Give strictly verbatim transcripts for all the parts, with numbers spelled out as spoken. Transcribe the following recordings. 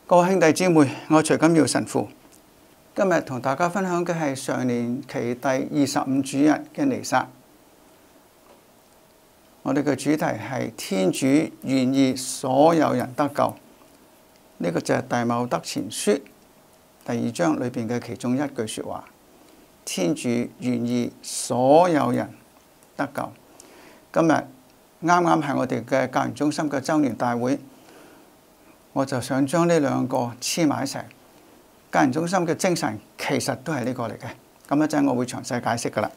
各位兄弟姊妹，我徐錦耀神父，今日同大家分享嘅係常年期第二十五主日嘅彌撒。我哋嘅主題係天主願意所有人得救，呢、這個就係弟茂德前書第二章裏邊嘅其中一句說話。天主願意所有人得救。今日啱啱係我哋嘅教研中心嘅周年大會。我就想將呢兩個黐埋一齊，教研中心嘅精神其實都係呢個嚟嘅。咁一陣我會詳細解釋噶啦。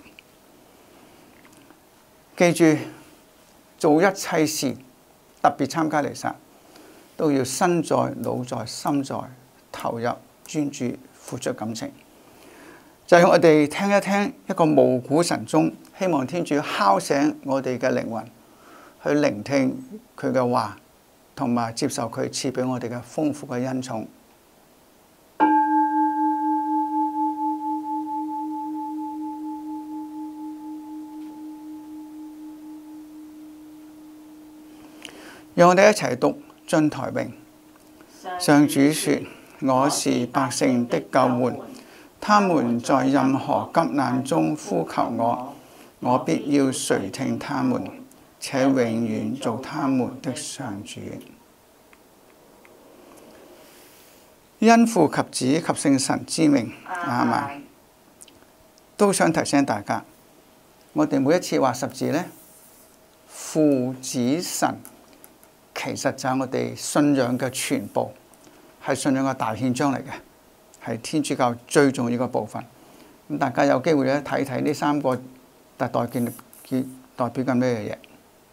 記住，做一切事，特別參加彌撒，都要身在、腦在、心在，投入、專注、付出感情。就係我哋聽一聽一個無鼓晨鐘，希望天主敲醒我哋嘅靈魂，去聆聽佢嘅話。同埋接受佢賜俾我哋嘅豐富嘅恩寵。讓我哋一齊讀進台詠。上主說：我是百姓的救援，他們在任何急難中呼求我，我必要垂聽他們。且永遠做他們的上主。因父及子及聖神之名，阿們。都想提醒大家，我哋每一次話十字呢，父子神其實就係我哋信仰嘅全部，係信仰嘅大憲章嚟嘅，係天主教最重要嘅部分。咁大家有機會咧睇睇呢三個特代建結代表緊咩嘢？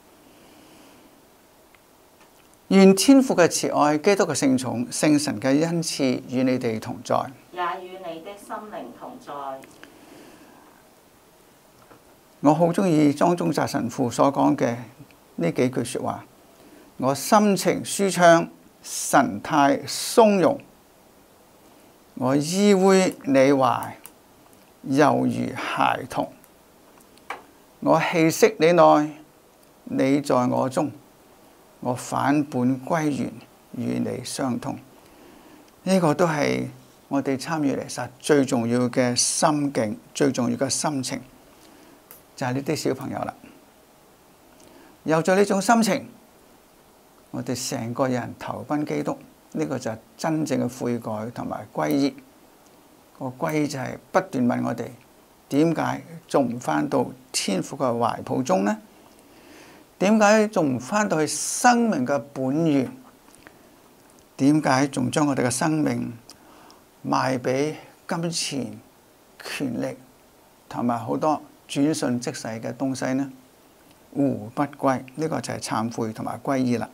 願天父嘅慈愛、基督嘅聖寵、聖神嘅恩賜與你哋同在， 也與你的心靈同在。 我好中意莊宗澤神父所講嘅呢幾句說話。我心情舒暢，神態從容，我依偎你懷，猶如孩童。我氣息你內，你在我中。我返本歸元，與你相通。呢、這個都係我哋參與彌撒最重要嘅心境，最重要嘅心情，就係呢啲小朋友啦。有咗呢種心情，我哋成個人投奔基督，呢、這個就係真正嘅悔改同埋歸依。個歸依就係不斷問我哋點解仲唔返到天父嘅懷抱中呢？點解仲唔返到去生命嘅本源？點解仲將我哋嘅生命賣俾金錢、權力同埋好多轉瞬即逝嘅東西呢？胡不歸，呢、這個就係懺悔同埋歸依啦。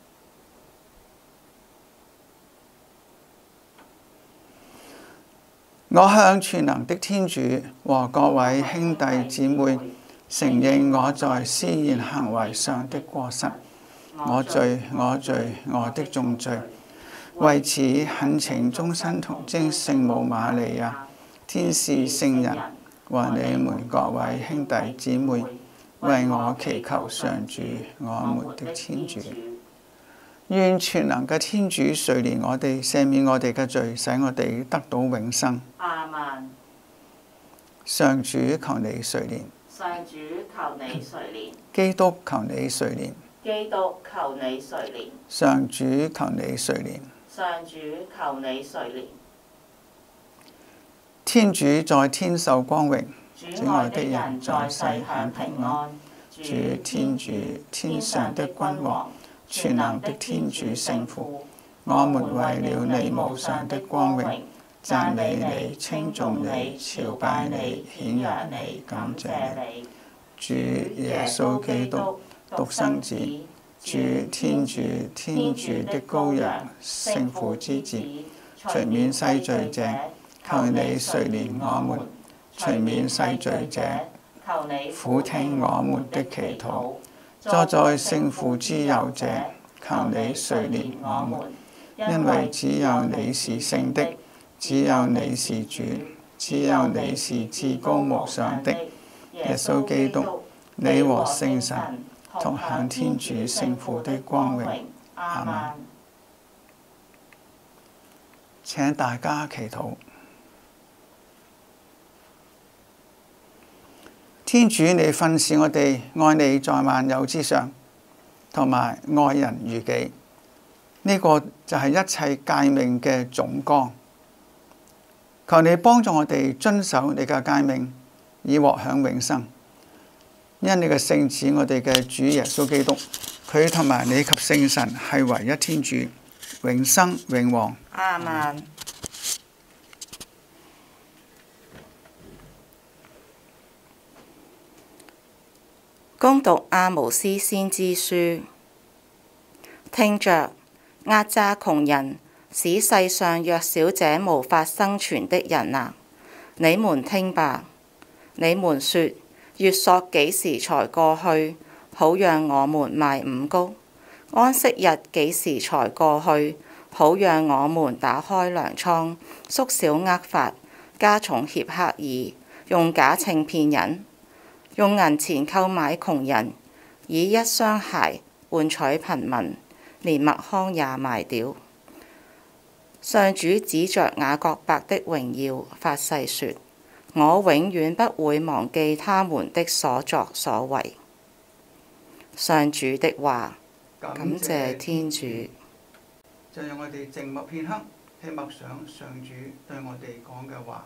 我向全能的天主和各位兄弟姊妹承認我在思言行為上的過失，我罪，我罪，我的重罪。為此懇請終身童貞聖母瑪利亞、天使聖人和你們各位兄弟姊妹，為我祈求上主我們的天主。願全能嘅天主垂憐我哋，赦免我哋嘅罪，使我哋得到永生。 阿們。 上主求你垂憐。 上主求你垂憐， 基督求你垂憐， 基督求你垂憐， 上主求你垂憐， 上主求你垂憐。 天主在天受光榮， 主愛的人在世享平安。 主天主天上的君王，全能的天主聖父，我們為了你無上的光榮，讚美你，稱頌你，朝拜你，顯揚你，感謝你。主耶穌基督，獨生子，主天主天主的羔羊，聖父之子，除免世罪者，求你垂憐我們；除免世罪者， 求你俯聽我們的祈禱；坐在聖父之右者，求你垂憐我們，因為只有你是聖的。只有你是主，只有你是至高無上的耶穌基督，你和聖神同享天主聖父的光榮。阿們。 請大家祈禱。天主，你訓示我哋愛你在萬有之上，同埋愛人如己，呢、這個就係一切誡命嘅總綱。求你幫助我哋遵守你嘅誡命，以獲享永生。因你嘅聖子，我哋嘅主耶穌基督，佢同埋你及聖神係唯一天主，永生永王。 阿們。恭讀阿毛斯先知書，聽着，壓榨窮人，使世上弱小者無法生存的人啊！你們聽吧，你們說，月朔幾時才過去，好讓我們賣五穀？安息日幾時才過去，好讓我們打開糧倉，縮小厄法，加重協刻耳，用假稱騙人，用銀錢購買窮人，以一雙鞋換取貧民，連麥糠也賣掉。上主指着雅各伯的榮耀發誓說：我永遠不會忘記他們的所作所為。上主的話。感謝天主。 就讓我哋靜默片刻，去默想上主對我哋講嘅話。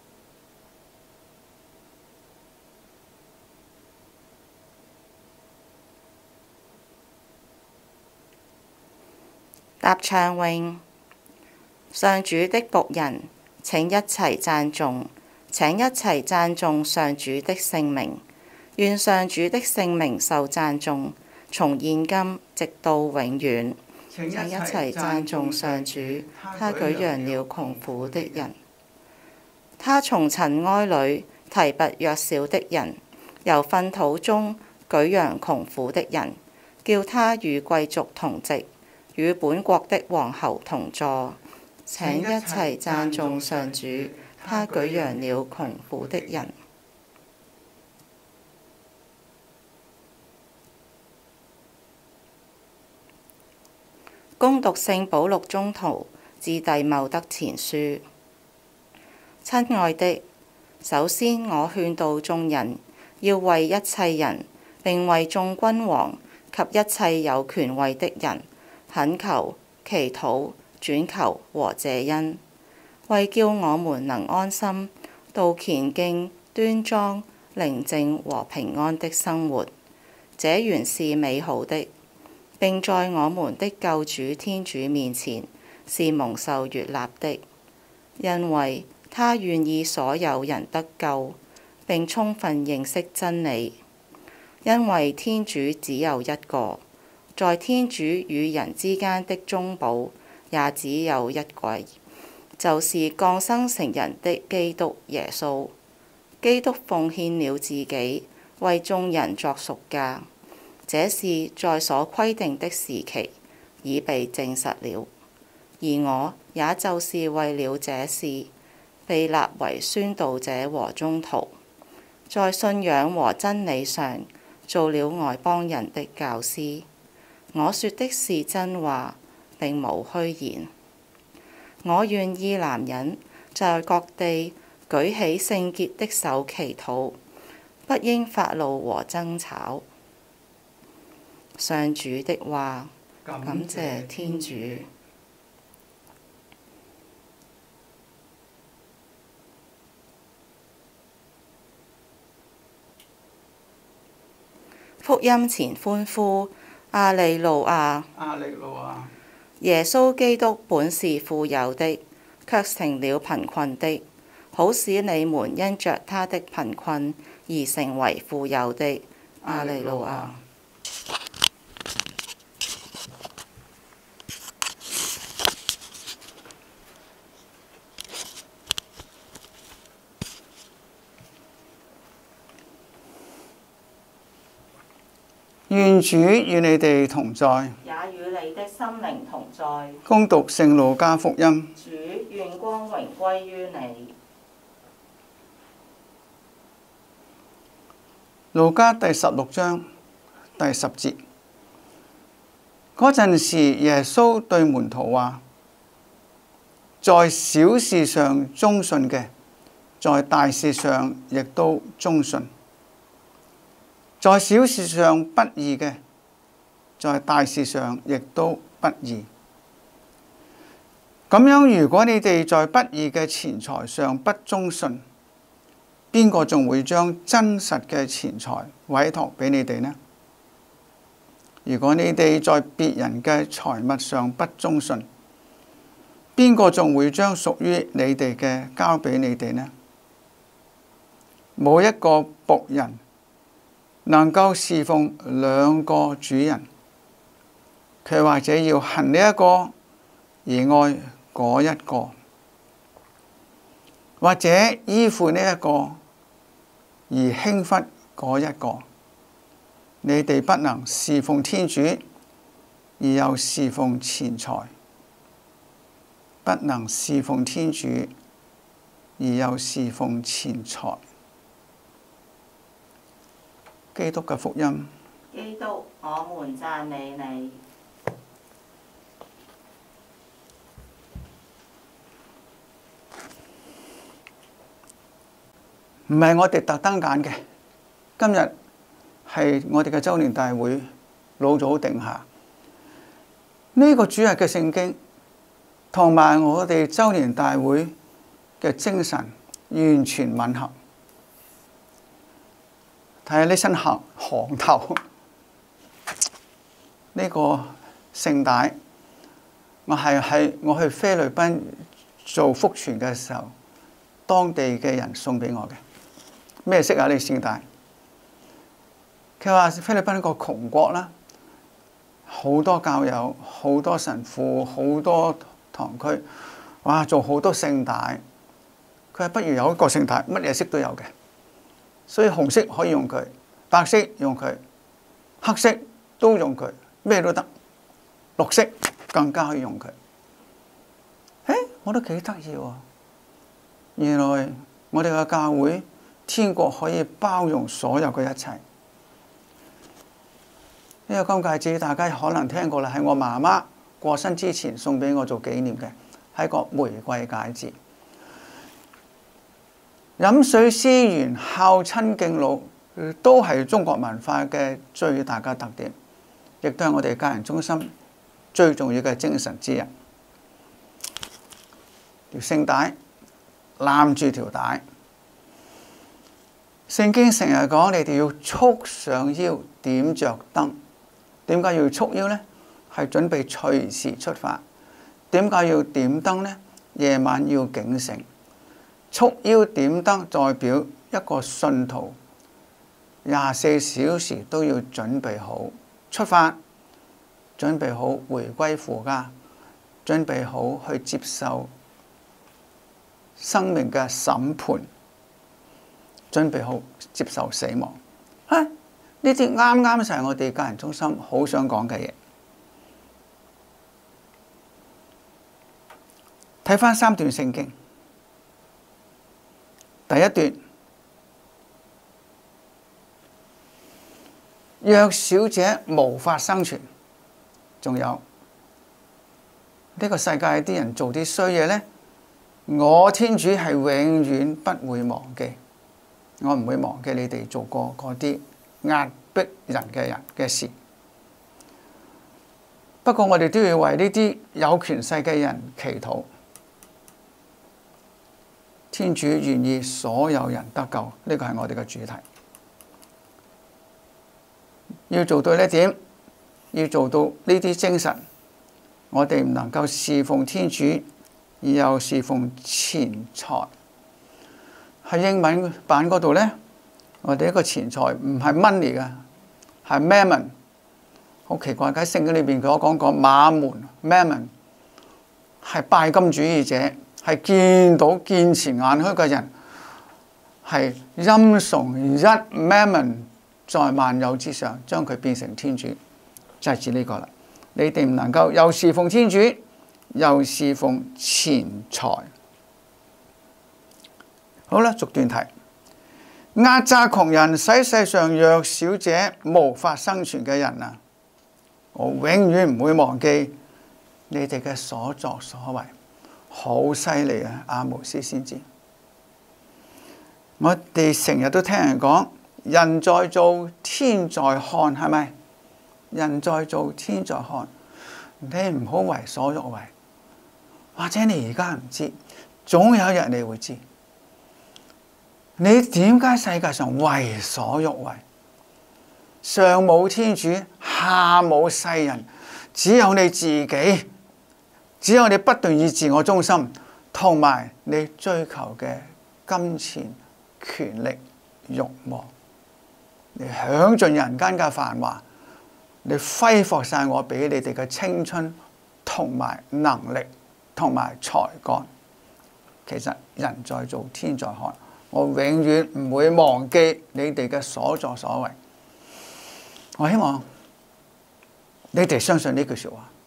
答唱詠。上主的僕人，請一齊讚頌，請一齊讚頌上主的聖名。願上主的聖名受讚頌，從現今直到永遠。請一齊讚頌上主，他舉揚了窮苦的人，他從塵埃裏提拔弱小的人，由糞土中舉揚窮苦的人，叫他與貴族同席，與本國的王侯同坐。請一齊讚頌上主，他舉揚了窮苦的人。恭讀聖保祿宗徒致弟茂德前書。親愛的，首先我勸導眾人要為一切人，並為眾君王及一切有權位的人，懇求、祈禱、轉求和謝恩，為叫我們能安心度虔敬、端莊、寧靜和平安的生活，這原是美好的。並在我們的救主天主面前是蒙受悅納的，因為他願意所有人得救，並充分認識真理。因為天主只有一個，在天主與人之間的中保也只有一位，就是降生成人的基督耶穌。基督奉獻了自己，為眾人作贖價。這是在所規定的時期已被證實了，而我也就是為了這事被立為宣道者和宗徒，在信仰和真理上做了外邦人的教師。我說的是真話，並無虛言。我願意男人在各地舉起聖潔的手祈禱，不應發怒和爭吵。上主的話。感謝天主。福音前歡呼，阿利路亞！ 阿利路亞！ 耶穌基督本是富有的，卻成了貧困的，好使你們因着他的貧困而成為富有的。阿利路亞！ 願主與你哋同在， 也與你的心靈同在。 恭讀聖路加福音。 主，願光榮歸於你。 路加第十六章第十節。嗰陣時，耶穌對門徒話： 在小事上忠信嘅，在大事上亦都忠信；在小事上不義嘅，在大事上亦都不義。咁樣，如果你哋在不義嘅錢財上不忠信，邊個仲會將真實嘅錢財委託俾你哋呢？如果你哋在別人嘅財物上不忠信，邊個仲會將屬於你哋嘅交俾你哋呢？冇一個僕人能夠侍奉兩個主人，佢或者要恨呢一個而愛嗰一個，或者依附呢一個而輕忽嗰一個。你哋不能侍奉天主而又侍奉錢財，不能侍奉天主而又侍奉錢財。基督嘅福音。 基督，我們讚美你。 唔係我哋特登揀嘅，今日係我哋嘅週年大會老早定下呢個主日嘅聖經，同埋我哋週年大會嘅精神完全吻合。睇下呢身行行頭，呢個聖帶，我係喺我去菲律賓做福傳嘅時候，當地嘅人送俾我嘅。咩色啊？呢聖帶？佢話菲律賓一個窮國啦，好多教友、好多神父、好多堂區，哇！做好多聖帶。佢話不如有一個聖帶，乜嘢色都有嘅。所以紅色可以用佢，白色用佢，黑色都用佢，咩都得。綠色更加可以用佢。誒，我都幾得意喎！原來我哋嘅教會，天國可以包容所有嘅一切。呢個金戒指大家可能聽過啦，係我媽媽過身之前送俾我做紀念嘅，係個玫瑰戒指。飲水思源、孝親敬老，都係中國文化嘅最大嘅特點，亦都係我哋家人中心最重要嘅精神之一。條聖帶攬住條帶，聖經成日講你哋要束上腰，點着燈。點解要束腰呢？係準備隨時出發。點解要點燈呢？夜晚要警醒。束腰點燈代表一個信徒廿四小時都要準備好出發，準備好回歸父家，準備好去接受生命嘅審判，準備好接受死亡。啊，呢啲啱啱就係我哋家人中心好想講嘅嘢。睇返三段聖經。第一段，弱小者無法生存。仲有呢個世界啲人做啲衰嘢呢，我天主係永遠不會忘記，我唔會忘記你哋做過嗰啲壓迫人嘅人嘅事。不過我哋都要為呢啲有權勢嘅人祈禱。天主願意所有人得救，呢個係我哋嘅主題。要做到呢一點，要做到呢啲精神，我哋唔能夠侍奉天主，而又侍奉錢財。喺英文版嗰度呢，我哋一個錢財唔係 money 嘅，係 mammon。好奇怪，喺聖經裏邊佢講過馬門 mammon 係拜金主義者。係見到見錢眼開嘅人，係欽崇一 mammon 在萬有之上，將佢變成天主，就係指呢個啦。你哋唔能夠又侍奉天主，又侍奉錢財。好啦，逐段提，壓榨窮人，使世上弱小者無法生存嘅人啊！我永遠唔會忘記你哋嘅所作所為。 好犀利啊！阿摩司先知，我哋成日都聽人講，人在做，天在看，係咪？人在做，天在看，你唔好為所欲為。或者你而家唔知，總有一日你會知。你點解世界上為所欲為？上冇天主，下冇世人，只有你自己，只有你不斷以自我中心，同埋你追求嘅金錢、權力、慾望，你享盡人間嘅繁華，你揮霍晒我俾你哋嘅青春同埋能力同埋才幹。其實人在做，天在看。我永遠唔會忘記你哋嘅所作所為。我希望你哋相信呢句説話。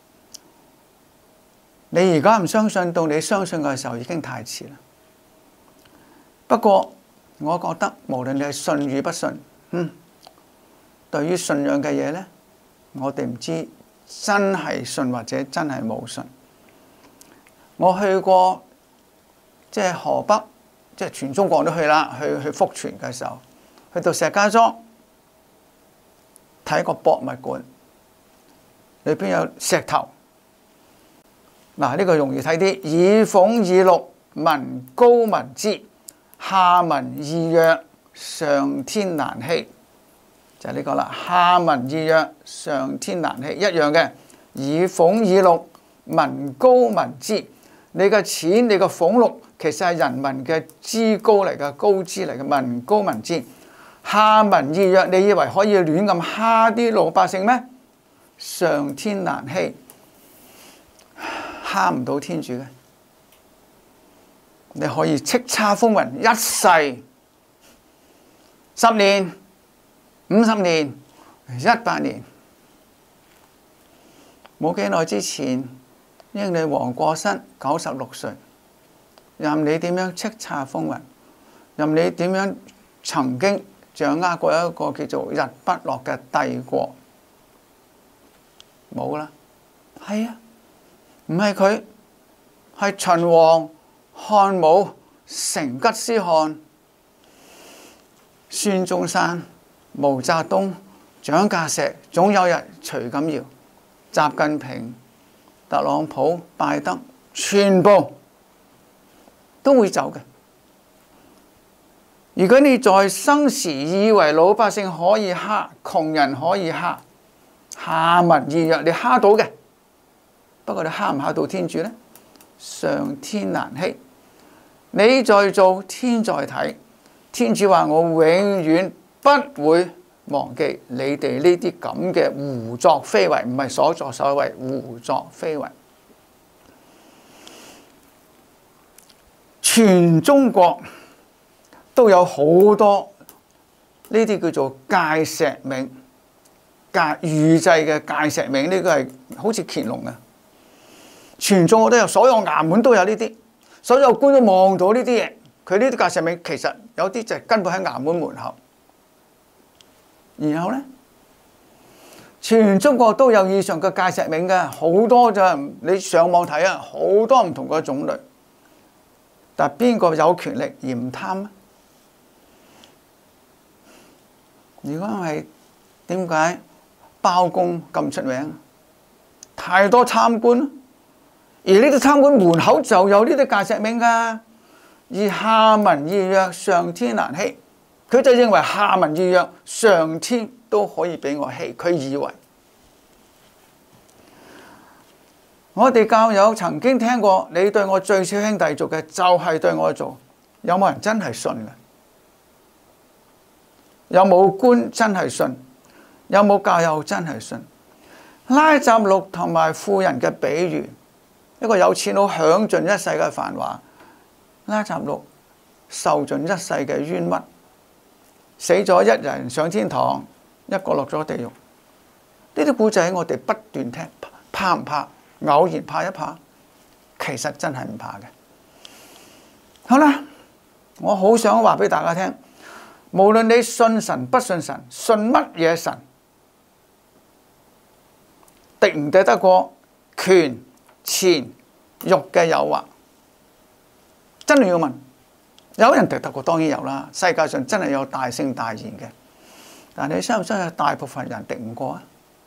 你而家唔相信，到你相信嘅時候已經太遲啦。不過我覺得無論你係信與不信，嗯，對於信仰嘅嘢呢，我哋唔知真係信或者真係冇信。我去過即係河北，即係全中國都去啦。去去福泉嘅時候，去到石家莊睇個博物館，裏邊有石頭。嗱，呢個容易睇啲，以俸以祿，民膏民脂，下民易虐，上天難欺，就係呢個啦。下民易虐，上天難欺，一樣嘅。以俸以祿，民膏民脂，你嘅錢，你嘅俸祿，其實係人民嘅脂膏嚟嘅，膏脂嚟嘅，民膏民脂。下民易虐，你以為可以亂咁蝦啲老百姓咩？上天難欺。蝦唔到天主嘅，你可以叱咤風雲一世、十年、五十年、一百年。冇幾耐之前，英女王過身，九十六歲，任你點樣叱咤風雲，任你點樣曾經掌握過一個叫做日不落嘅帝國，冇啦。係啊。唔係佢，係秦王、漢武、成吉思汗、孫中山、毛澤東、蔣介石，總有日徐錦堯、習近平、特朗普、拜登，全部都會走嘅。如果你在生時以為老百姓可以蝦，窮人可以蝦，下民易虐，你蝦到嘅。不過你蝦唔蝦到天主呢？上天難欺。你在做，天在睇。天主話：我永遠不會忘記你哋呢啲咁嘅胡作非為，唔係所作所為，胡作非為。全中國都有好多呢啲叫做戒石銘、戒預製嘅戒石銘，呢、這個係好似乾隆嘅。全中國都有，所有衙門都有呢啲，所有官都望到呢啲嘢。佢呢啲戒石銘其實有啲就係根本喺衙門門口。然後呢，全中國都有以上嘅戒石銘嘅，好多咋，你上網睇啊，好多唔同嘅種類。但係邊個有權力而唔貪呢？如果係點解包公咁出名？太多貪官。而呢啲貪官門口就有呢啲戒石銘㗎，而下民易虐，上天難欺。佢就認為下民易虐，上天都可以俾我欺。佢以為我哋教友曾經聽過，你對我最小兄弟做嘅就係對我做，有冇人真係信嘅？有冇官真係信？有冇教友真係信？拉匝祿同埋富人嘅比喻。一個有錢佬享盡一世嘅繁華，拉匝祿受盡一世嘅冤屈，死咗一人上天堂，一個落咗地獄。呢啲故仔我哋不斷聽，怕唔怕？偶然怕一怕，其實真係唔怕嘅。好啦，我好想話俾大家聽，無論你信神不信神，信乜嘢神，敵唔敵得過權錢欲嘅誘惑？ 真係要問，有人敵得過當然有啦。世界上真係有大聖大賢嘅，但你相唔相信大部分人敵唔過啊？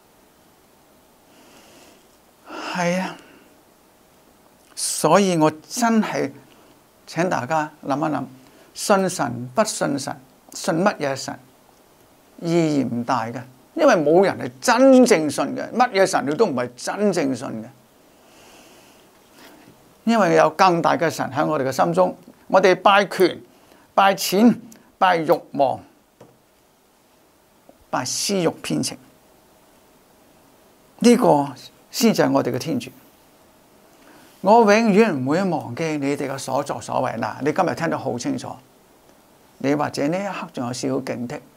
係啊，所以我真係請大家諗一諗，信神不信神，信乜嘢神意義唔大嘅，因為冇人係真正信嘅，乜嘢神你都唔係真正信嘅。因為有更大嘅神喺我哋嘅心中，我哋拜權、拜錢、拜慾望、拜私慾偏情，呢個先至係我哋嘅天主。我永遠唔會忘記你哋嘅所作所為。嗱，你今日聽得好清楚，你或者呢一刻仲有少少警惕，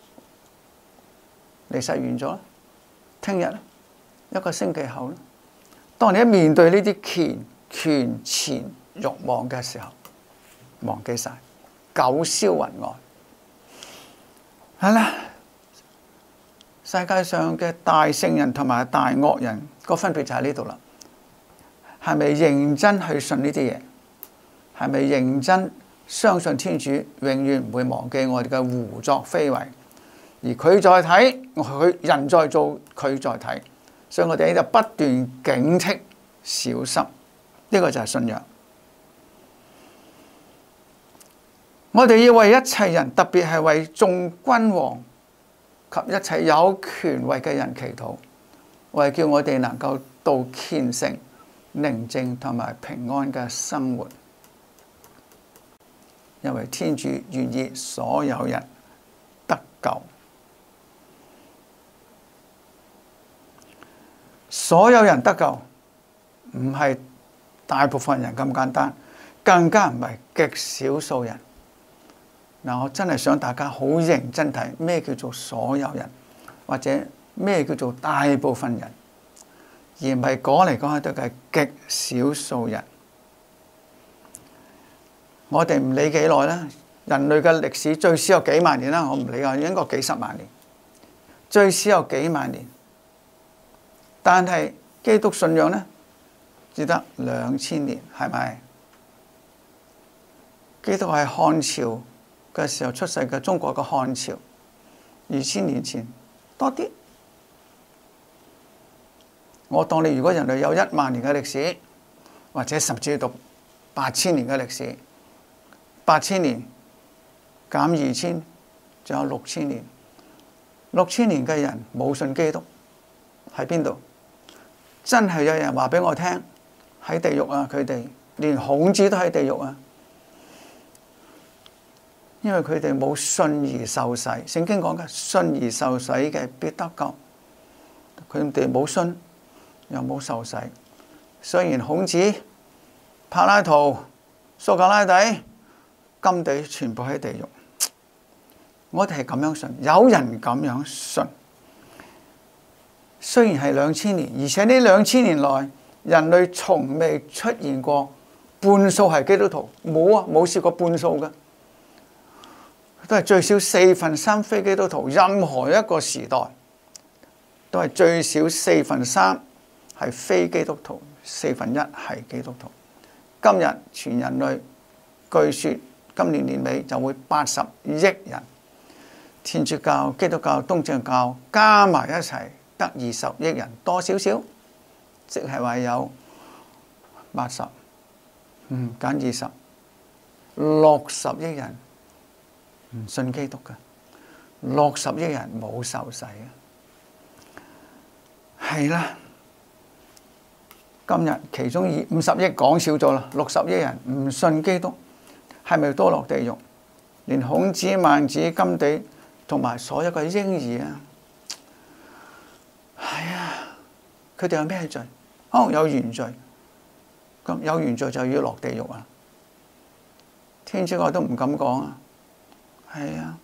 你實完咗，聽日一個星期後咧，當你一面對呢啲權權錢慾望嘅時候，忘記晒，九霄雲外。係啦，世界上嘅大聖人同埋大惡人個分別就喺呢度啦。係咪認真去信呢啲嘢？係咪認真相信天主永遠唔會忘記我哋嘅胡作非為？而佢在睇，佢人在做，佢在睇，所以我哋喺度不斷警惕、小心。呢個就係信仰。我哋要為一切人，特別係為眾君王及一切有權位嘅人祈禱，為叫我哋能夠度虔誠、寧靜同埋平安嘅生活。因為天主願意所有人得救，所有人得救唔係大部分人咁簡單，更加唔係極少數人。嗱，我真係想大家好認真睇咩叫做所有人，或者咩叫做大部分人，而唔係講嚟講去都係極少數人。我哋唔理幾耐啦，人類嘅歷史最少有幾萬年啦，我唔理啊，應該幾十萬年，最少有幾萬年。但係基督信仰呢，只得兩千年，係咪？基督係漢朝嘅時候出世嘅，中國嘅漢朝，二千年前多啲。我當你如果人類有一萬年嘅歷史，或者甚至到八千年嘅歷史，八千年減二千，仲有六千年。六千年嘅人冇信基督，喺邊度？真係有人話俾我聽，喺地獄啊！佢哋連孔子都喺地獄啊！因為佢哋冇信而受洗。聖經講嘅信而受洗嘅必得救，佢哋冇信又冇受洗。雖然孔子、柏拉圖、蘇格拉底、甘地全部喺地獄，我哋係咁樣信，有人咁樣信。雖然係兩千年，而且呢兩千年來人類從未出現過半數係基督徒，冇啊，冇試過半數嘅，都係最少四分三非基督徒。任何一個時代都係最少四分三係非基督徒，四分一係基督徒。今日全人類據說今年年尾就會八十億人，天主教、基督教、東正教加埋一齊得二十億人，多少少，即係話有八十，嗯，減二十，六十億人唔信基督嘅，六十億人冇受洗嘅，係啦。今日其中以五十億講少咗啦，六十億人唔信基督，係咪都落地獄？連孔子、孟子、甘地同埋所有嘅嬰兒啊！係啊，佢哋有咩罪？可能有原罪，咁有原罪就要落地獄啊！天主我都唔敢講啊！係啊，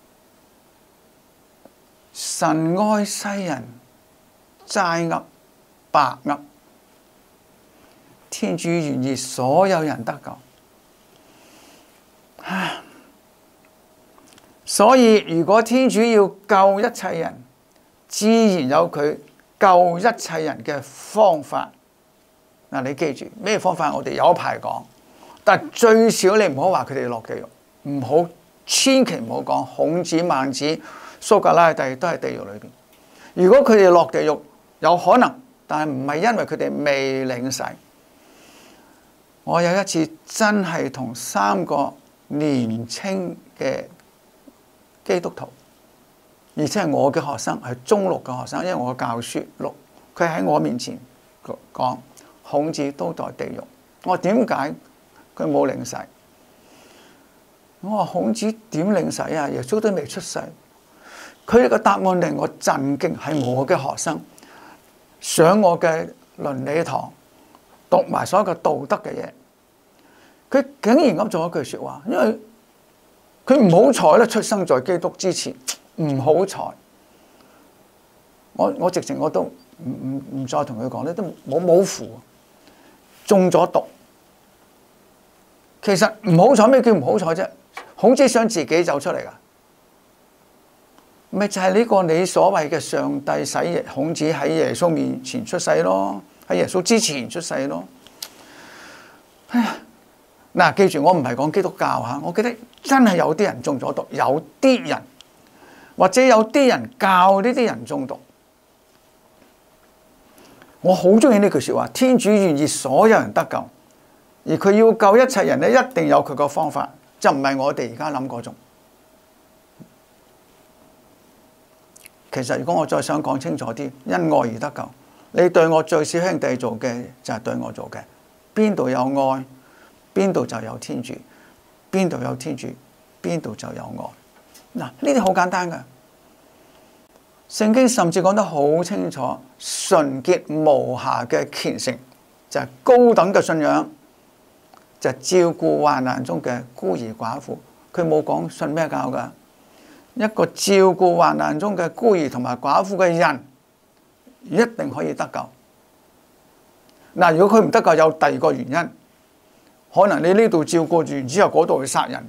神愛世人，齋噏白噏，天主願意所有人得救。唉，所以如果天主要救一切人，自然有佢救一切人嘅方法。嗱，你記住咩方法？我哋有排講， 但最少你唔好話佢哋落地獄，唔好千祈唔好講孔子、孟子、蘇格拉底都係地獄裏邊。如果佢哋落地獄，有可能，但係唔係因為佢哋未領洗。我有一次真係同三個年青嘅基督徒，而且係我嘅學生，係中六嘅學生，因為我教書六，佢喺我面前講孔子都在地獄。我話點解佢冇領洗？我話孔子點領洗啊？耶穌都未出世。佢呢個答案令我震驚，係我嘅學生上我嘅倫理堂讀埋所有嘅道德嘅嘢，佢竟然咁做一句説話，因為佢唔好彩咧，出生在基督之前，唔好彩。我我直情我都唔唔唔再同佢講咧，都冇冇符，中咗毒。其實唔好彩，咩叫唔好彩啫？孔子想自己走出嚟噶，咪就係呢個你所謂嘅上帝使孔子喺耶穌面前出世咯，喺耶穌之前出世咯。哎呀，嗱，記住我唔係講基督教嚇，我記得真係有啲人中咗毒，有啲人或者有啲人教呢啲人中毒。我好中意呢句説話，天主願意所有人得救，而佢要救一切人咧，一定有佢個方法，就唔係我哋而家諗嗰種。其實如果我再想講清楚啲，因愛而得救，你對我最小兄弟做嘅就係對我做嘅。邊度有愛，邊度就有天主；邊度有天主，邊度就有愛。嗱，呢啲好簡單㗎。聖經甚至講得好清楚，純潔無瑕嘅虔誠就係高等嘅信仰，就係照顧患難中嘅孤兒寡婦。佢冇講信咩教㗎。一個照顧患難中嘅孤兒同埋寡婦嘅人，一定可以得救。嗱，如果佢唔得救，有第二個原因，可能你呢度照顧完之後，嗰度會殺人。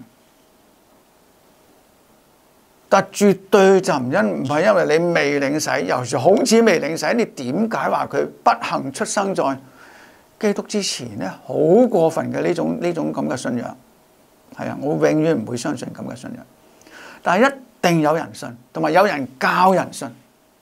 但絕對就唔因唔係因為你未領洗，尤其是孔子未領洗，你點解話佢不幸出生在基督之前呢？好過分嘅呢種呢種咁嘅信仰，係啊，我永遠唔會相信咁嘅信仰。但係一定有人信，同埋有人教人信，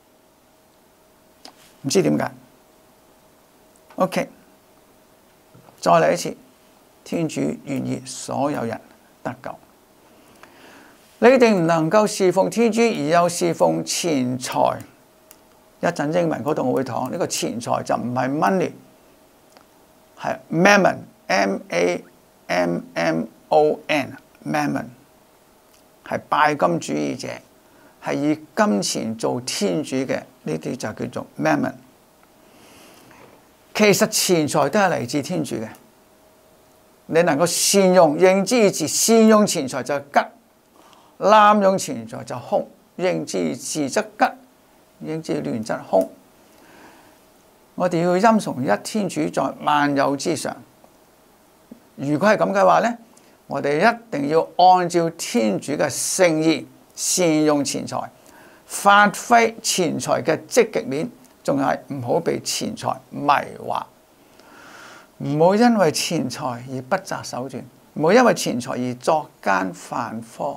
唔知點解。OK， 再嚟一次，天主願意所有人得救。你哋唔能夠侍奉天主而又侍奉錢財。一陣英文嗰度我會講呢個錢財就唔係 money， 係 mammon，M A M M O N，mammon 係拜金主義者，係以金錢做天主嘅，呢啲就叫做 mammon。其實錢財都係嚟自天主嘅，你能夠善用，認之以智，善用錢財就吉。濫用錢財就兇，認之智則吉，認之亂則兇。我哋要欽崇一天主在萬有之上。如果係咁嘅話呢，我哋一定要按照天主嘅聖意善用錢財，發揮錢財嘅積極面，仲係唔好被錢財迷惑，唔好因為錢財而不擇手段，唔好因為錢財而作奸犯科。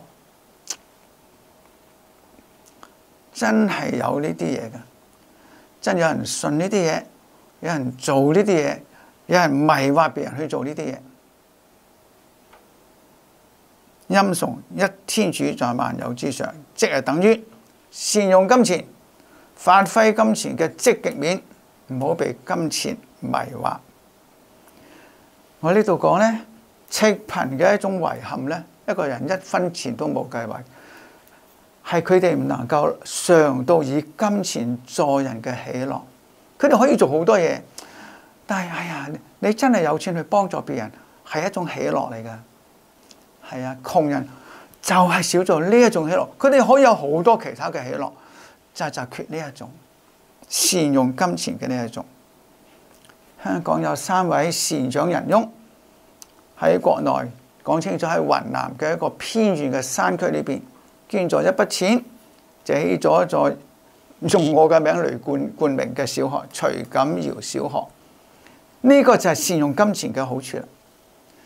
真係有呢啲嘢㗎，真有人信呢啲嘢，有人做呢啲嘢，有人迷惑別人去做呢啲嘢。欽崇一天主在萬有之上，即係等於善用金錢，發揮金錢嘅積極面，唔好被金錢迷惑。我呢度講呢，赤貧嘅一種遺憾呢，一個人一分錢都冇計劃。係佢哋唔能夠嘗到以金錢助人嘅喜樂，佢哋可以做好多嘢，但係哎呀，你真係有錢去幫助別人，係一種喜樂嚟㗎。係啊，窮人就係少咗呢一種喜樂，佢哋可以有好多其他嘅喜樂，就係就缺呢一種善用金錢嘅呢一種。香港有三位善長仁翁喺國內講清楚，喺雲南嘅一個偏遠嘅山區裏邊。捐咗一筆錢，就起咗一座用我嘅名嚟冠冠名嘅小學——徐錦堯小學。呢、這個就係善用金錢嘅好處啦。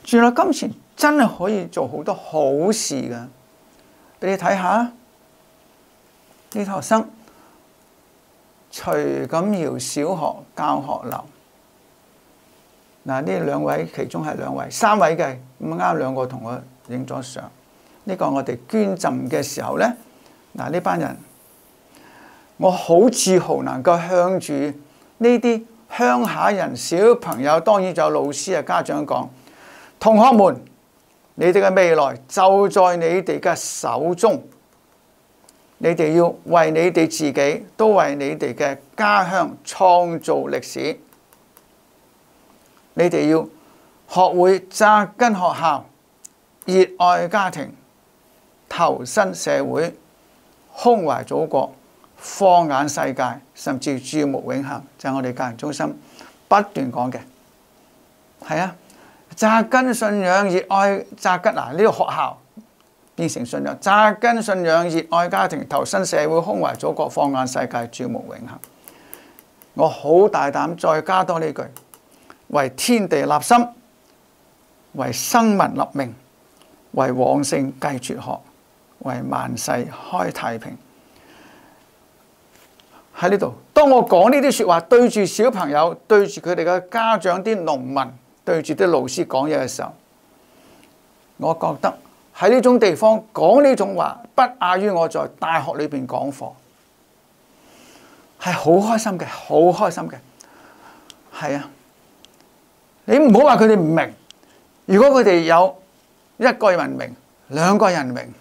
原來金錢真係可以做好多好事㗎。俾你睇下呢啲學生，徐錦堯小學教學樓。嗱，呢兩位其中係兩位，三位嘅咁啱兩個同我影咗相。呢個我哋捐贈嘅時候咧，嗱呢班人，我好自豪能夠向住呢啲鄉下人小朋友，當然仲有老師啊家長講，同學們，你哋嘅未來就在你哋嘅手中，你哋要為你哋自己，都為你哋嘅家鄉創造歷史。你哋要學會扎根學校，熱愛家庭，投身社會，胸懷祖國，放眼世界，甚至注目永恆，就係我哋教研中心不斷講嘅。係啊，扎根信仰，熱愛扎根嗱，呢個學校變成信仰，扎根信仰，熱愛家庭，投身社會，胸懷祖國，放眼世界，注目永恆。我好大膽再加多呢句。為天地立心，為生民立命，為往聖繼絕學，為萬世開太平。喺呢度，當我講呢啲説話，對住小朋友，對住佢哋嘅家長、啲農民，對住啲老師講嘢嘅時候，我覺得喺呢種地方講呢種話，不亞於我在大學裏邊講課，係好開心嘅，好開心嘅，係啊！你唔好話佢哋唔明，如果佢哋有一個人明，兩個人明，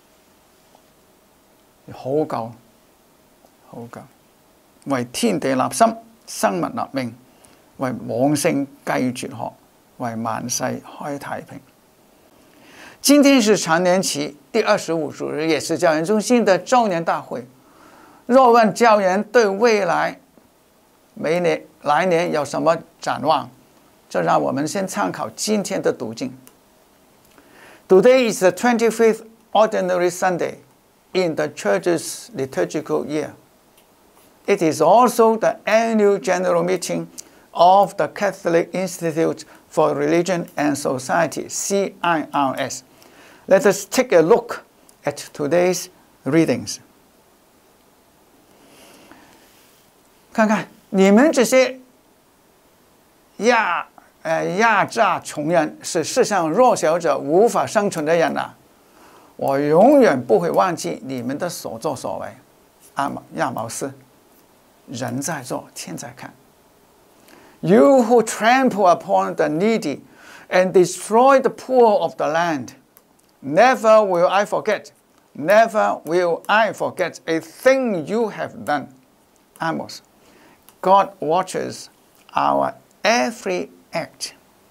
好夠，好夠。為天地立心，生民立命，為往聖繼絕學，為萬世開太平。今天是常年期第二十五主日，也是教研中心的周年大會。若問教研對未來每年來年有什麼展望？就讓我們先參考今天的讀經。Today is the twenty-fifth ordinary Sunday in the Church's liturgical year. It is also the annual general meeting of the Catholic Institute for Religion and Society, C I R S. Let us take a look at today's readings. 看看你們這些亞呃壓榨窮人，使世上弱小者無法生存的人啊，我永遠不會忘記你們的所作所為。阿亞毛斯，人在做，天在看。You who trample upon the needy and destroy the poor of the land, never will I forget, never will I forget a thing you have done. Amos, God watches our every act.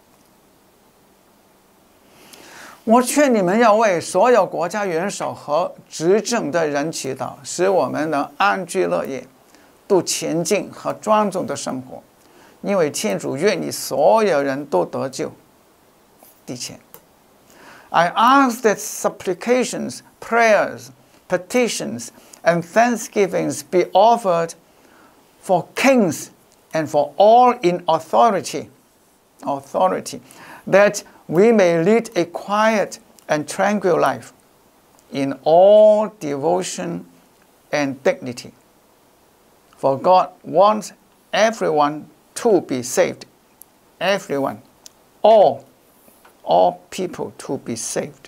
我勸你們要為所有國家元首和執政的人祈禱，使我們能安居樂業，度前進和莊重的生活，因為天主願意所有人都得救。第七 I ask that supplications, prayers, petitions, and thanksgivings be offered for kings and for all in authority, authority, that we may lead a quiet and tranquil life in all devotion and dignity. For God wants everyone to be saved. Everyone, all, all people to be saved.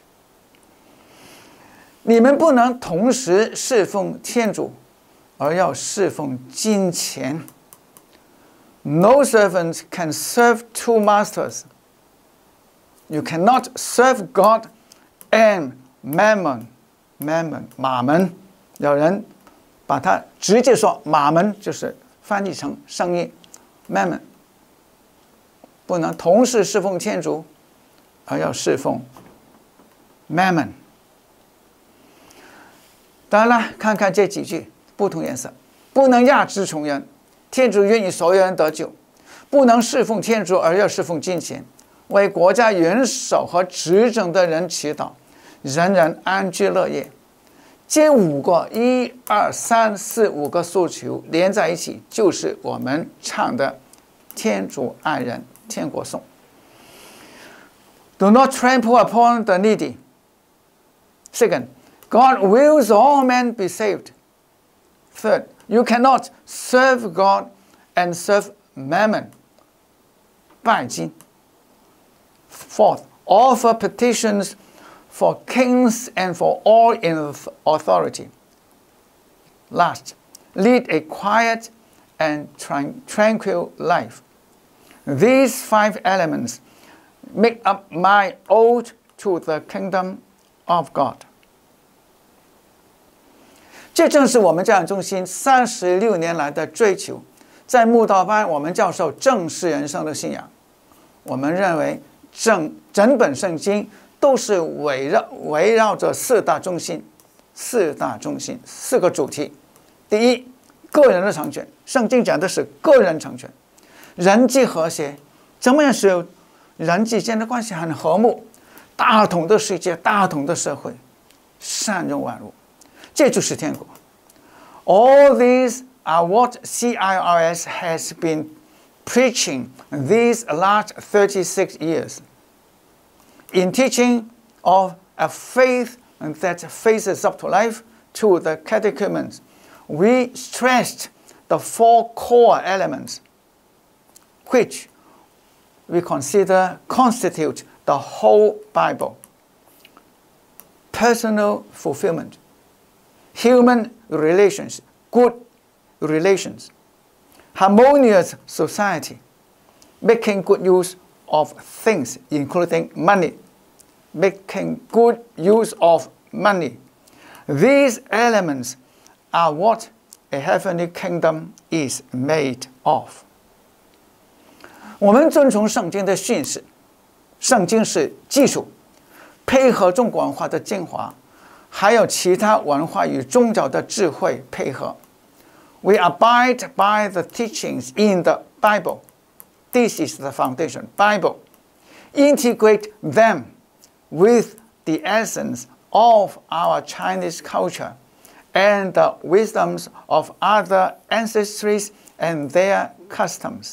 你們不能同時侍奉天主，而要侍奉金錢。No servant can serve two masters. You cannot serve God and mammon. Mammon, 馬門，有人把它直接說馬門就是翻譯成生意 mammon， 不能同時侍奉天主，而要侍奉 mammon。當然了，看看這幾句不同顏色，不能壓制窮人，天主願意所有人得救；不能侍奉天主而要侍奉金錢，為國家元首和執政的人祈禱，人人安居樂業。這五個一二三四五個訴求連在一起，就是我們唱的天主愛人天國頌。 Do not trample upon the needy. Second, God wills all men be saved. Third, you cannot serve God and serve mammon. 拜金. Fourth, offer petitions for kings and for all in authority. Last, lead a quiet and tranquil life. These five elements make up my ode to the kingdom of God. 这正是我们教养中心三十六年来的追求。在慕道班，我们教授正式人生的信仰。我们认为整整本圣经都是围绕围绕着四大中心，四大中心四个主题。第一，个人的成全。圣经讲的是个人成全，人际和谐。怎么样使人际间的关系很和睦？大同的世界，大同的社会，善用万物，这就是天国。All these are what C I R S has been preaching these last thirty-six years. In teaching of a faith that faces up to life to the catechumens, we stressed the four core elements, which we consider constitute the whole Bible: personal fulfillment, human relations, good relations, harmonious society, making good use of things, including money, making good use of money. These elements are what a heavenly kingdom is made of. 我们遵从圣经的训示，圣经是基础，配合中国文化的精华，还有其他文化与宗教的智慧配合。We abide by the teachings in the Bible. This is the foundation, Bible. Integrate them with the essence of our Chinese culture and the wisdoms of other ancestries and their customs.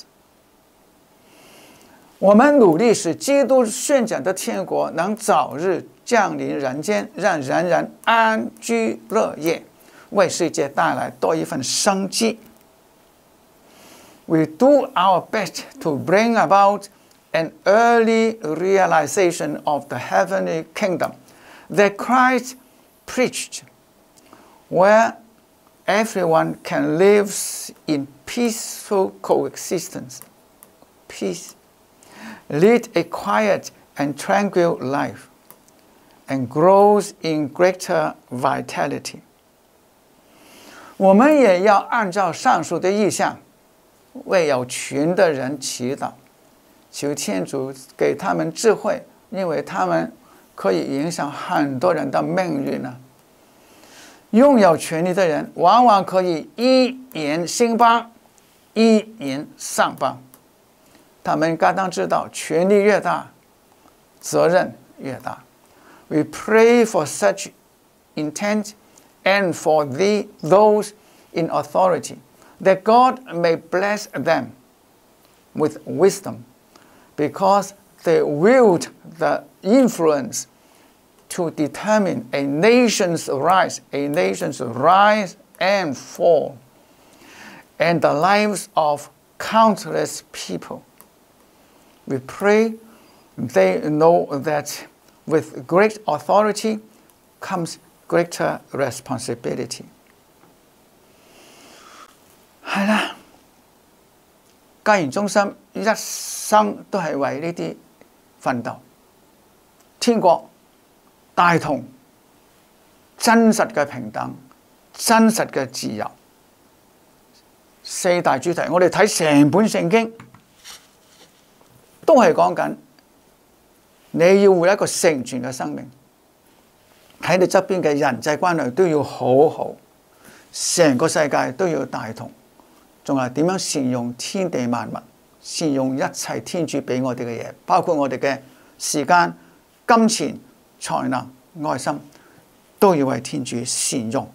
我们努力使基督宣讲的天国能早日降临人间，让人人安居乐业，为世界带来多一份生机。We do our best to bring about an early realization of the heavenly kingdom that Christ preached, where everyone can live in peaceful coexistence, peace, lead a quiet and tranquil life, and grows in greater vitality. 我们也要按照上述的意向，为有群的人祈祷，求天主给他们智慧，因为他们可以影响很多人的命运呢。拥有权力的人往往可以一言兴邦，一言丧邦。他们该当知道，权力越大，责任越大。We pray for such intent and for the, those in authority, that God may bless them with wisdom, because they wield the influence to determine a nation's rise, a nation's rise and fall, and the lives of countless people. We pray they know that with great authority comes greater responsibility. 係啦，教研中心一生都係為呢啲奮鬥。天國、大同、真實嘅平等、真實嘅自由，四大主題，我哋睇成本聖經都係講緊你要活一個成全嘅生命，喺你側邊嘅人際關係都要好好，成個世界都要大同，仲係點樣善用天地萬物，善用一切天主俾我哋嘅嘢，包括我哋嘅時間、金錢、才能、愛心，都要為天主善用。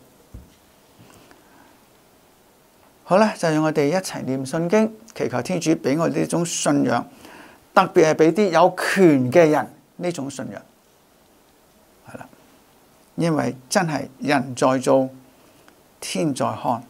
好啦，就讓我哋一齊念信經，祈求天主俾我哋呢種信仰，特別係俾啲有權嘅人呢種信仰，係啦，因為真係人在做，天在看。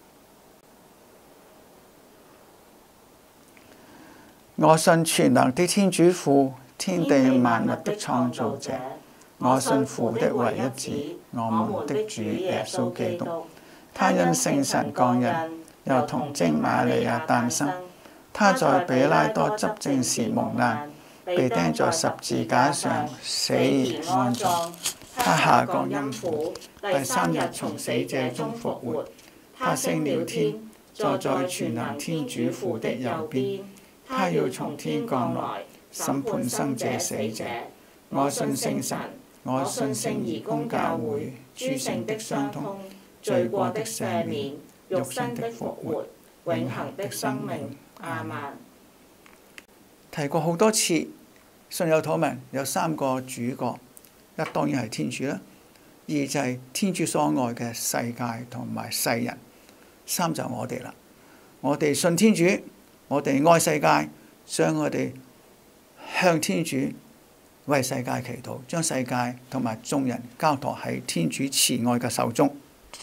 我信全能的天主父，天地萬物的創造者。我信父的唯一子，我們的主耶穌基督。他因聖神降孕，又童貞瑪利亞誕生。他在彼拉多執政時蒙難，被釘在十字架上，死而安葬。他下降陰府，第三日從死者中復活。他升了天，坐在全能天主父的右邊。他要從天降來，審判生者死者。我信聖神，我信聖義公教會，諸聖的相通，罪過的赦免，肉身的復活，永恆的生命。阿們。提過好多次，信友禱文有三個主角，一當然係天主啦，二就係天主所愛嘅世界同埋世人，三就係我哋啦。我哋信天主，我哋愛世界，將我哋向天主為世界祈禱，將世界同埋眾人交託喺天主慈愛嘅手中。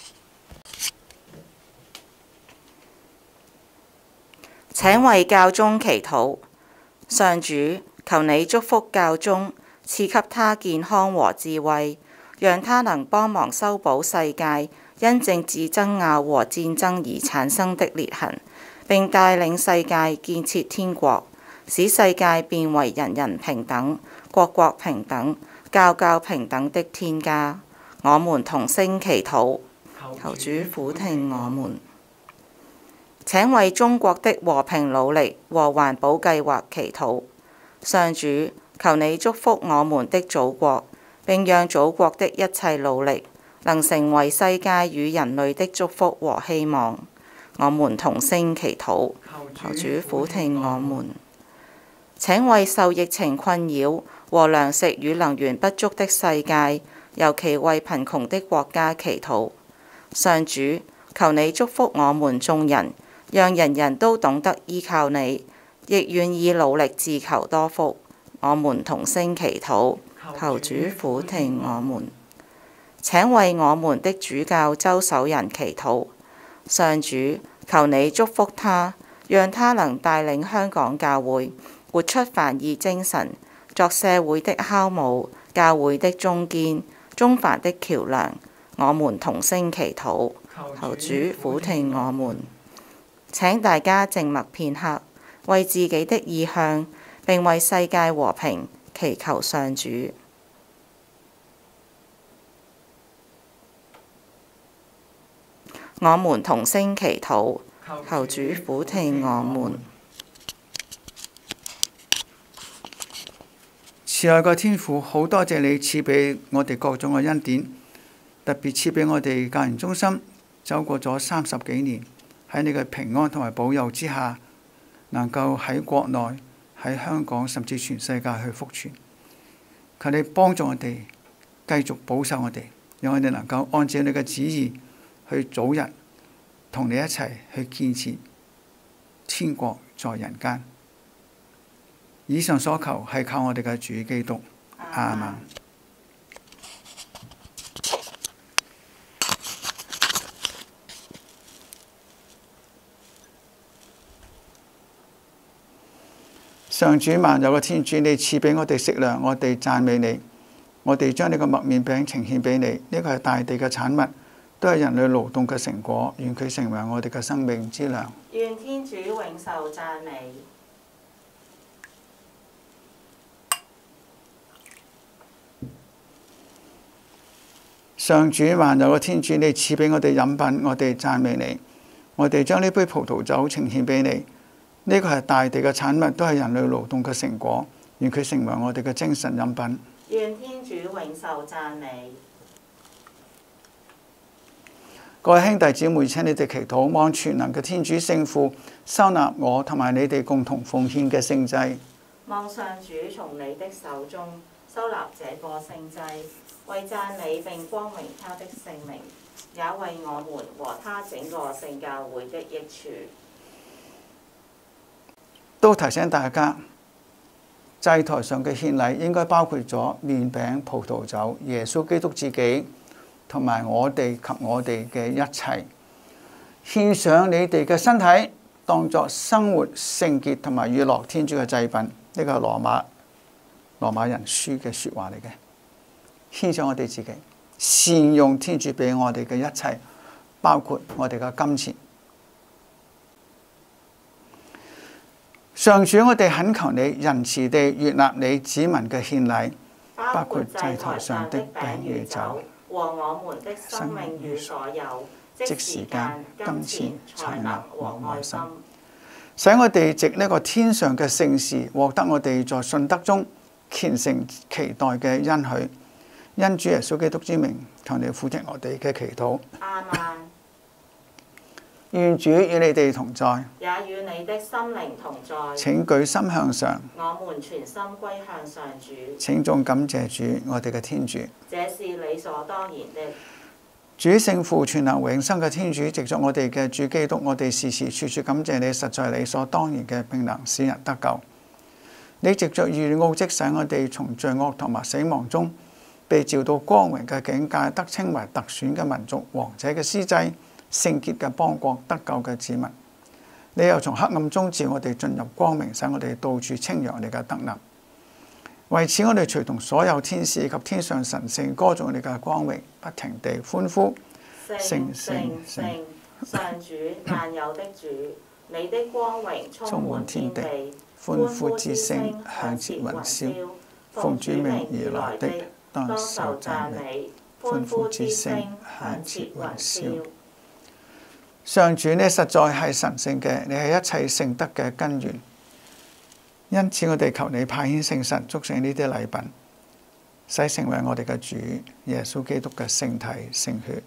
請為教宗祈禱。上主，求你祝福教宗，賜給他健康和智慧，讓他能幫忙修補世界因政治爭拗和戰爭而產生的裂痕，並帶領世界建設天國，使世界變為人人平等、國國平等、教教平等的天家。我們同聲祈禱，求主俯聽我們。請為中國的和平努力和環保計劃祈禱。上主，求你祝福我們的祖國，並讓祖國的一切努力能成為世界與人類的祝福和希望。我們同聲祈禱，求主俯聽我們。請為受疫情困擾和糧食與能源不足的世界，尤其為貧窮的國家祈禱。上主，求你祝福我們眾人，讓人人都懂得依靠你，亦願意努力自求多福。我們同聲祈禱，求主俯聽我們。請為我們的主教周守仁祈禱。上主，求你祝福他，讓他能帶領香港教會活出梵二精神，作社會的酵母、教會的中堅、中梵的橋樑。我們同聲祈禱，求主俯聽我們。請大家靜默片刻，為自己的意向並為世界和平祈求上主。我們同聲祈禱，求主俯聽我們。 慈愛嘅天父，好多謝你賜俾我哋各種嘅恩典，特別賜俾我哋教研中心走過咗三十幾年，喺你嘅平安同埋保佑之下，能夠喺國內、喺香港甚至全世界去福傳。求你幫助我哋，繼續保守我哋，讓我哋能夠按照你嘅旨意去早日同你一齊去建設天國在人間。以上所求係靠我哋嘅主基督。阿們。上主萬有嘅天主，你賜俾我哋食糧，我哋讚美你。我哋將你個麥麵餅呈獻俾你，呢個係大地嘅產物，都係人類勞動嘅成果，願佢成為我哋嘅生命之糧。 願天主永受讚美。 上主萬有嘅天主，你賜俾我哋飲品，我哋讚美你。我哋將呢杯葡萄酒呈獻俾你，呢個係大地嘅產物，都係人類勞動嘅成果，願佢成為我哋嘅精神飲品。 願天主永受讚美。 各位兄弟姊妹，請你哋祈禱，望全能嘅天主聖父收納我同埋你哋共同奉獻嘅聖祭。 望上主從你的手中收納這個聖祭，為讚美並光榮他的聖名，也為我們和他整個聖教會的益處。 都提醒大家， 祭台上嘅獻禮應該包括咗麵餅、葡萄酒、耶穌基督自己同埋我哋及我哋嘅一切，獻上你哋嘅身體，當作生活聖潔同埋悅樂天主嘅祭品。呢個係羅馬羅馬人書嘅説話嚟嘅。獻上我哋自己，善用天主俾我哋嘅一切，包括我哋嘅金錢。上主，我哋懇求你仁慈地悅納你子民嘅獻禮，包括祭台上的餅與酒， 和我們的生命與所有，即時間、金錢、才能和愛心， 使我哋藉呢個天上嘅聖事，獲得我哋在信德中虔誠期待嘅恩許。因主耶穌基督之名，求你俯聽我哋嘅祈禱。 阿們。 願主與你哋同在， 也與你的心靈同在。 請舉心向上， 我們全心歸向上主。 請眾感謝主，我哋嘅天主。 這是理所當然的。 主聖父全能永生嘅天主，藉著我哋嘅主基督，我哋時時處處感謝你，實在理所當然嘅並能使人得救。你藉著預奧蹟，使我哋從罪惡同埋死亡中被召到光榮嘅境界，得稱為特選嘅民族、王者嘅司祭、聖潔嘅邦國、得救嘅子民。你又從黑暗中召我哋進入光明，使我哋到處稱揚你嘅德能。為此，我哋隨同所有天使及天上神聖歌頌你嘅光榮，不停地歡呼。 聖聖聖，上主萬有的主，你的光榮充滿天地，歡呼之聲響徹雲霄。奉主名而來的，當受讚美。歡呼之聲響徹雲霄。 上主，你實在係神聖嘅，你係一切聖德嘅根源。因此，我哋求你派遣聖神，祝聖呢啲禮品，使成為我哋嘅主耶穌基督嘅聖體聖血。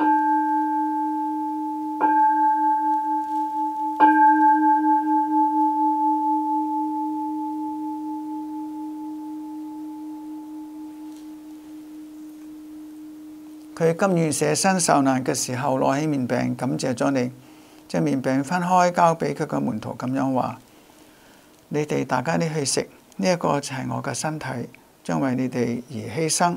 佢甘願捨身受難嘅時候，攞起麵餅，感謝咗你，將麵餅分開交俾佢個門徒，咁樣話：你哋大家呢去食，呢、這、一個就係我嘅身體，將為你哋而犧牲。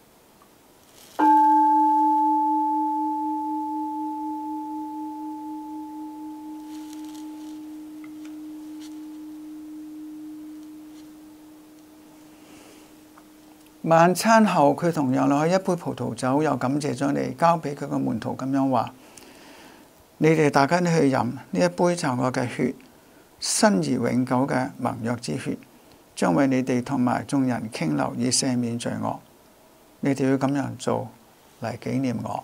晚餐後，佢同樣攞起一杯葡萄酒，又感謝咗你，交俾佢個門徒，咁樣話：你哋大家呢去飲，呢一杯就係我嘅血，新而永久嘅盟約之血，將為你哋同埋眾人傾流，以赦免罪惡。你哋要咁樣做嚟紀念我。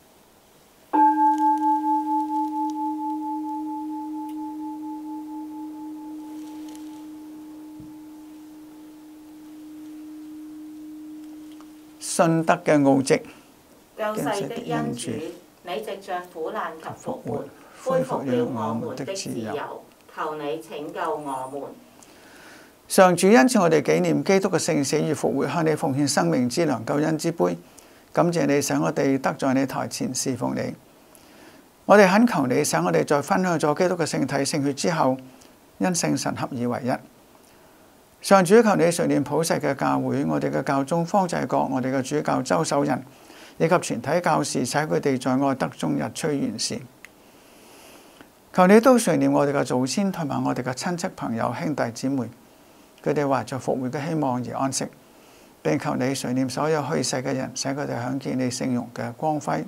信德嘅奧蹟， 救世的恩主，你藉着苦難及復活，恢復了我們的自由，求你拯救我們。 上主，因此我哋紀念基督嘅聖死與復活，向你奉獻生命之糧救恩之杯，感謝你使我哋得在你台前侍奉你。我哋懇求你使我哋在分享咗基督嘅聖體聖血之後，因聖神合而為一。上主，求你垂念普世嘅教會，我哋嘅教宗方濟各，我哋嘅主教周守仁，以及全體教士，使佢哋在愛德中日趨完善。求你都垂念我哋嘅祖先同埋我哋嘅親戚朋友兄弟姊妹，佢哋懷着復活嘅希望而安息，並求你垂念所有去世嘅人，使佢哋享見你聖容嘅光輝。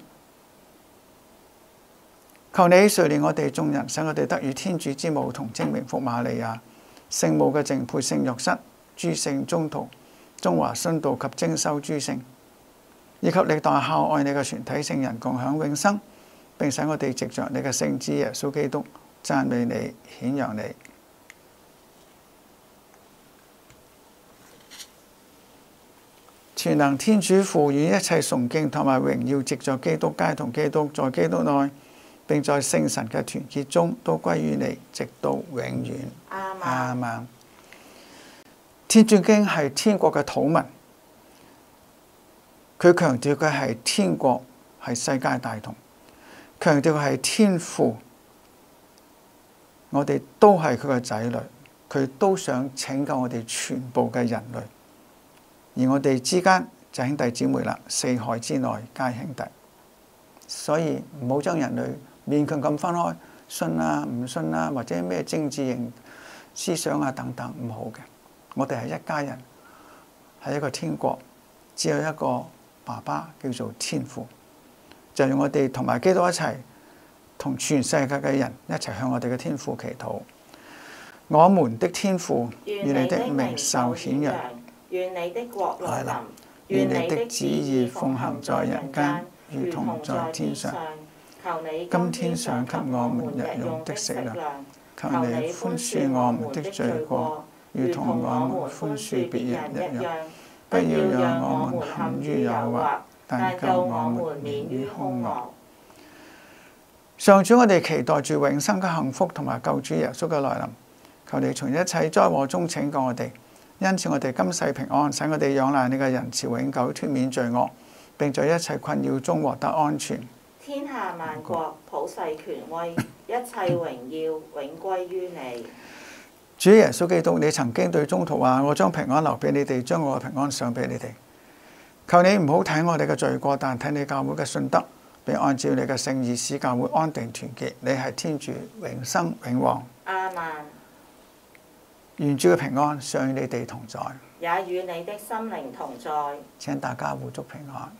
求你垂念我哋眾人，使我哋得與天主之母同精明福瑪利亞、聖母嘅淨配聖若瑟、諸聖宗徒、中華殉道及精修諸聖，以及歷代孝愛你嘅全體聖人共享永生，並使我哋藉着你嘅聖子耶穌基督讚美你、顯揚你。全能天主父與一切崇敬同埋榮耀，藉着基督皆同基督，在基督內並在聖神嘅團結中，都歸於你，直到永遠。阿們。天主經係天國嘅禱文，佢強調嘅係天國係世界大同，強調係天父，我哋都係佢嘅仔女， 佢都想拯救我哋全部嘅人類。而我哋之間就兄弟姊妹啦，四海之內皆兄弟。所以唔好將人類勉強咁分開，信啊唔信啊，或者咩政治型思想啊等等，唔好嘅。我哋係一家人，係一個天國，只有一個爸爸叫做天父。就讓我哋同埋基督一齊，同全世界嘅人一齊向我哋嘅天父祈禱。我們的天父，願你的名受顯揚， 願你的國來臨， 願你的旨意奉行在人間，如同在天上。 求你今天賞給我們日用的食糧，求你寬恕我們的罪過，如同我們寬恕別人一樣。不要讓我們陷於誘惑，但救我們免於兇惡。上主，我哋期待住永生嘅幸福同埋救主耶穌嘅來臨。求你從一切災禍中拯救我哋，因此我哋今世平安，使我哋仰賴你嘅仁慈永久脫免罪惡，並在一切困擾中獲得安全。 天下萬國普世權威，一切榮耀永歸於你。 主耶穌基督，你曾經對宗徒話：我將平安留俾你哋，將我嘅平安賞俾你哋。求你唔好睇我哋嘅罪過，但睇你教會嘅信德，並按照你嘅聖意使教會安定團結。你係天主，永生永王。 阿們。 願主嘅平安常與你哋同在， 也與你的心靈同在。 請大家互祝平安。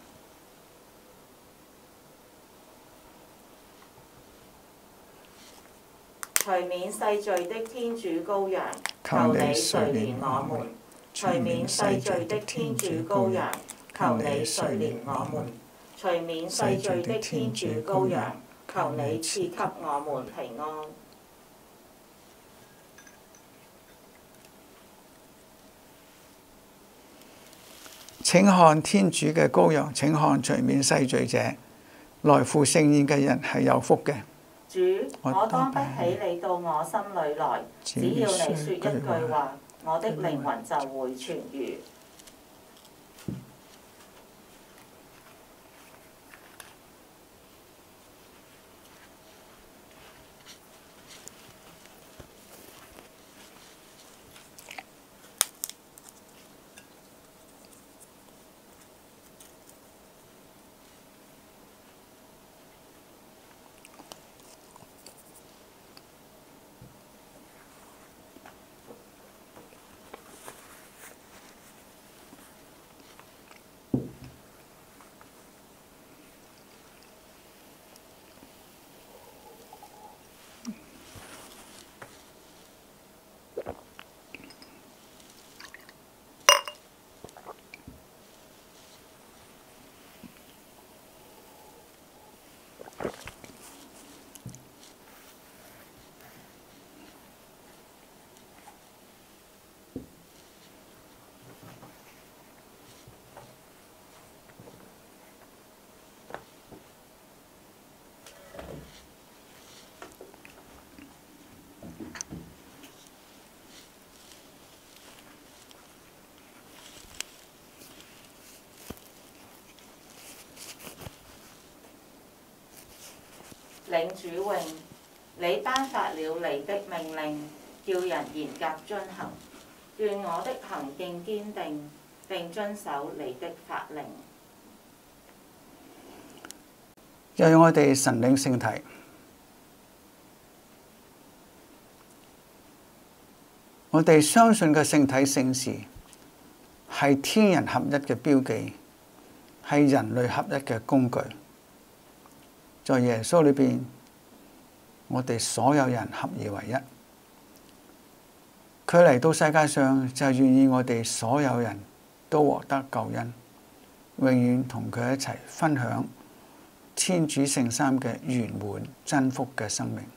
除免世罪的天主羔羊，求你垂憐我們；除免世罪的天主羔羊，求你垂憐我們；除免世罪的天主羔羊，求你賜給我們平安。 請看天主嘅羔羊，請看除免世罪者，來赴盛宴嘅人係有福嘅。 主，我當不起你到我心裏來，只要你說一句話，我的靈魂就會痊癒。領主榮，你頒發了你的命令，叫人嚴格遵行。願我的行徑堅定，並遵守你的法令。 又讓我哋神領聖體。我哋相信嘅聖體聖事係天人合一嘅標記，係人類合一嘅工具。在耶穌裏邊，我哋所有人合而為一。佢嚟到世界上就係願意我哋所有人都獲得救恩，永遠同佢一齊分享天主聖三嘅圓滿真福嘅生命。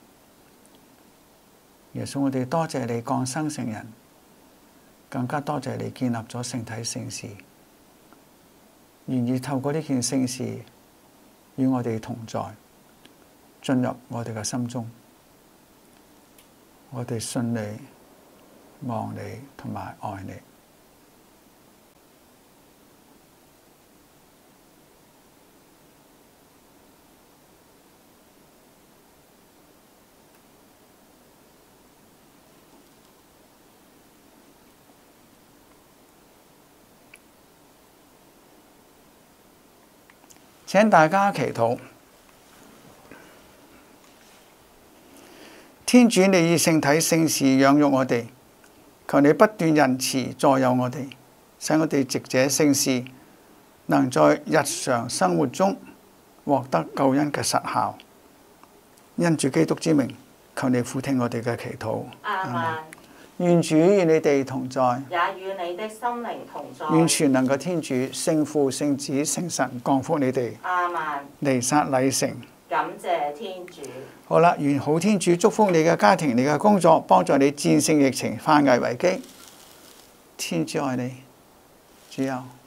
耶穌，我哋多謝你降生成人，更加多謝你建立咗聖體聖事，願意透過呢件聖事與我哋同在，進入我哋嘅心中。我哋信你、望你同埋愛你。 請大家祈禱。天主，你以聖體聖事養育我哋，求你不斷仁慈助佑我哋，使我哋藉這聖事能在日常生活中獲得救恩嘅實效。因主基督之名，求你俯聽我哋嘅祈禱。 阿們。 願主與你哋同在， 也與你的心靈同在。 願全能嘅天主聖父、聖子、聖神降福你哋。 阿們。 彌撒禮成。 感謝天主。 好啦，願好天主祝福你嘅家庭、你嘅工作，幫助你戰勝疫情、化危為機。天主愛你，主佑。